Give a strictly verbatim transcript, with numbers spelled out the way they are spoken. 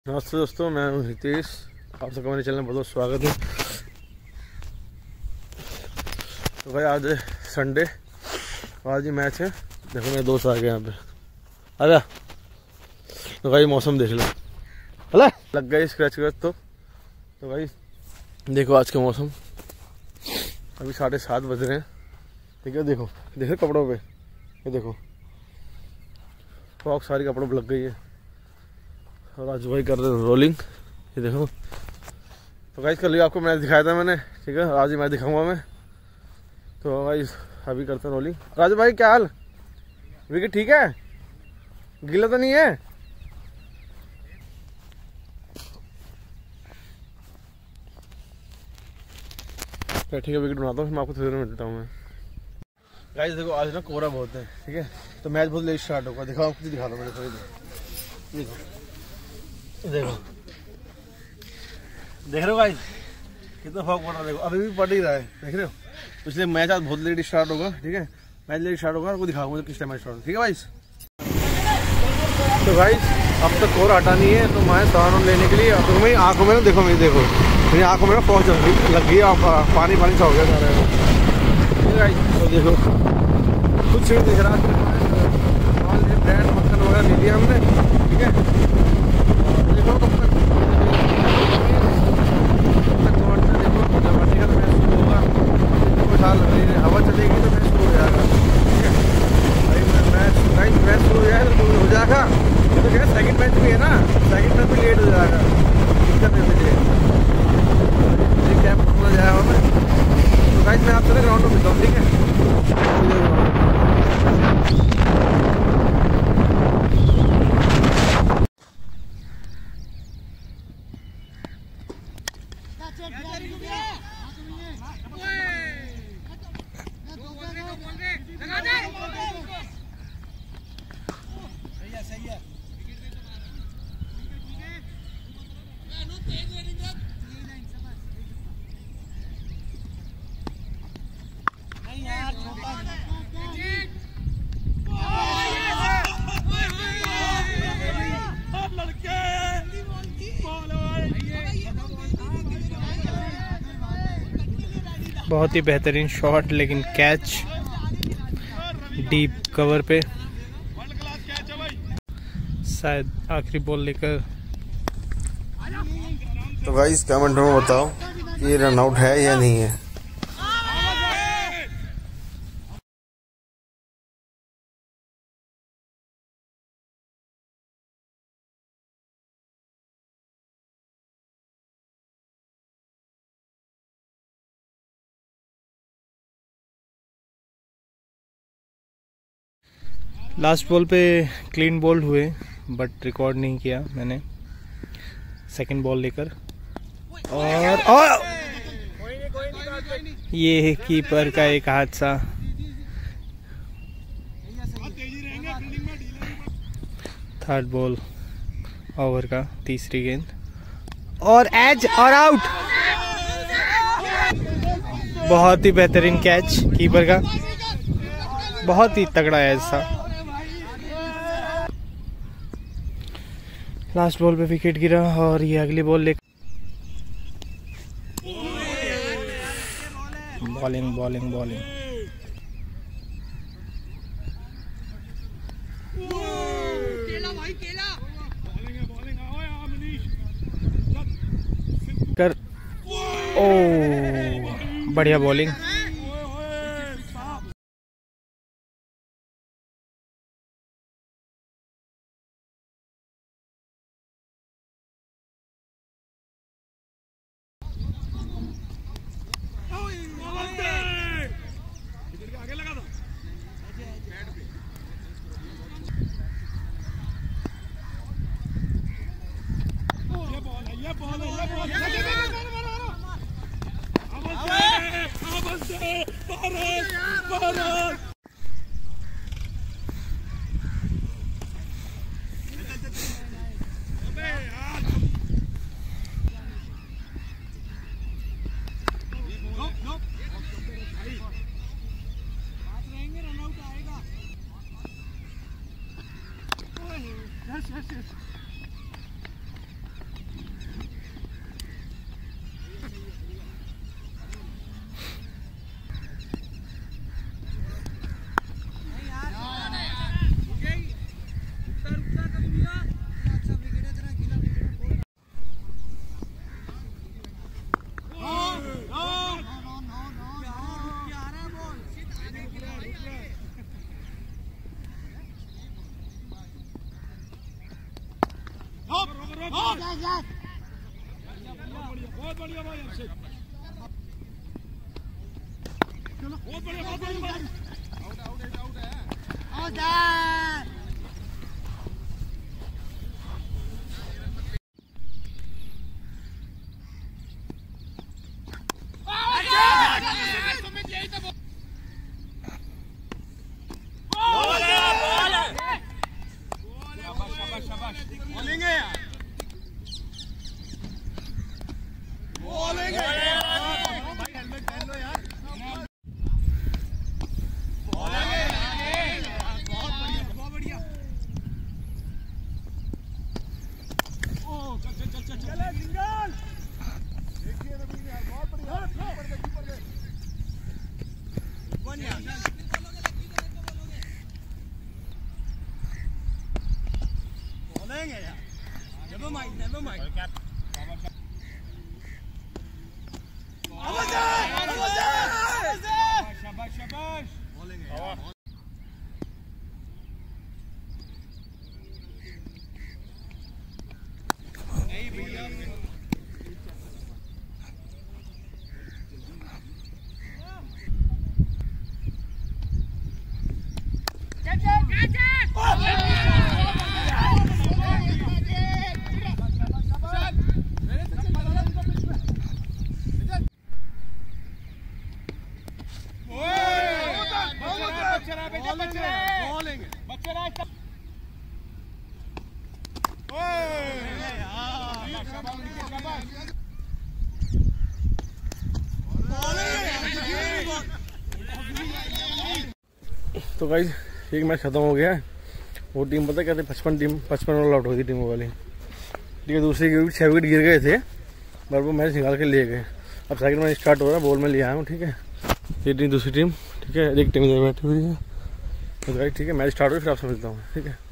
नमस्ते दोस्तों, मैं हूं हितेश। आप सबका मेरे चैनल में बहुत स्वागत है। तो भाई आज संडे, आज ही मैच है। देखो मेरे दोस्त आ गए यहाँ पे, आ जा। तो भाई मौसम देख लो, अला लग गई स्क्रैच क्रैच। तो तो भाई देखो आज का मौसम, अभी साढ़े सात बज रहे हैं, ठीक है। देखो देखो कपड़ों पे, ये देखो फॉग सारी कपड़ों पे लग गई है। और आज भाई कर रहे रोलिंग, ये देखो। तो गाइस कल ही आपको मैच दिखाया था मैंने, ठीक है। आज ही मैच दिखाऊंगा मैं। तो भाई अभी करते हैं रोलिंग। राजू भाई क्या हाल, विकेट ठीक है, गीला तो नहीं है? ठीक है, विकेट बनाता हूँ, मैं आपको थोड़ी देर में मिलता हूँ मैं। गाइस देखो आज ना कोहरा बहुत है, ठीक है। तो मैच बहुत लेट स्टार्ट होगा। दिखाओ, आपको दिखा दो मेरे, थोड़ी देर देखो देखो देख रहे हो गाइस कितना फॉग पड़ रहा है। देखो अभी भी पड़ ही रहा है, देख रहे हो। इसलिए मैच आज बहुत लेट स्टार्ट होगा, ठीक है। मैच लेट स्टार्ट होगा, आपको दिखाऊंगा मुझे किस टाइम मैच स्टार्ट होगा, ठीक है गाइस। तो गाइस अब तक कोहरा हटा नहीं है, तो मैं सामान लेने के लिए तो मेरी आंखों में ना देखो, मेरी देखो मेरी आंखों में ना फॉग चल रही लग गई है, पानी पानी सा हो गया सारा, ठीक है गाइस। तो देखो कुछ नहीं दिख रहा, ब्रेड मक्खन वगैरह ले लिया हमने, ठीक है। देखो कब तक हवा चलेगी तो मैच शुरू हो जाएगा, ठीक है भाई। मैच मैच मैच शुरू हो जाएगा तो हो जाएगा। तो क्या सेकंड मैच भी है ना, सेकंड मैच भी लेट हो जाएगा, दिक्कत नहीं मुझे, मुझे कैंप पकड़ा जाएगा मैं। तो गाइस मैं आपसे ग्राउंड में मिलता हूँ, ठीक है। बहुत ही बेहतरीन शॉट, लेकिन कैच डीप कवर पे, शायद आखिरी बॉल लेकर। तो गाइस कमेंट में बताओ ये रन आउट है या नहीं है। लास्ट बॉल पे क्लीन बोल्ड हुए, बट रिकॉर्ड नहीं किया मैंने सेकंड बॉल लेकर। और, और ये कीपर का एक हादसा। थर्ड बॉल ओवर का, तीसरी गेंद और एज और आउट। बहुत ही बेहतरीन कैच कीपर का, बहुत ही तगड़ा एज था। लास्ट बॉल पे विकेट गिरा और ये अगली बॉल ले बॉलिंग बॉलिंग बॉलिंग कर। ओ बढ़िया बॉलिंग। बहुत बढ़िया भाई अभिषेक, चलो बहुत बढ़िया बहुत बढ़िया। आउट आउट आउट है, आउट है। Never mind, never mind. शाबाश शाबाश। नहीं भैया तो गाइस एक मैच खत्म हो गया है। वो टीम पता कहते पचपन टीम पचपन ऑल आउट हो गई टीमों वाली। ठीक है, दूसरी की छः विकेट गिर गए थे, पर वो मैच निकाल के ले गए। अब सेकंड मैच स्टार्ट हो रहा है, बॉल में ले आया हूँ। ठीक है, ये टीम दूसरी टीम, ठीक है, एक टीम इधर बैठी हुई है। तो गाइस ठीक है, मैच स्टार्ट हो फिर आपसे मिलता हूँ। ठीक है।